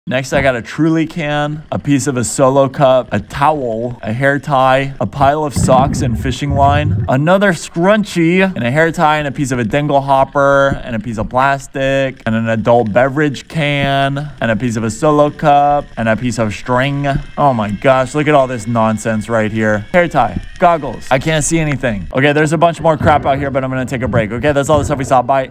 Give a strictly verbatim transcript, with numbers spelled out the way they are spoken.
Next, I got a Truly can, a piece of a Solo cup, a towel, a hair tie, a pile of socks and fishing line, another scrunchie, and a hair tie, and a piece of a dingle hopper, and a piece of plastic, and an adult beverage can, and a piece of a Solo cup, and a piece of string. Oh my gosh, look at all this nonsense right here. Hair tie, goggles. I can't see anything. Okay, there's a bunch more crap out here, but I'm gonna take a break. Okay, that's all the stuff we saw. Bye.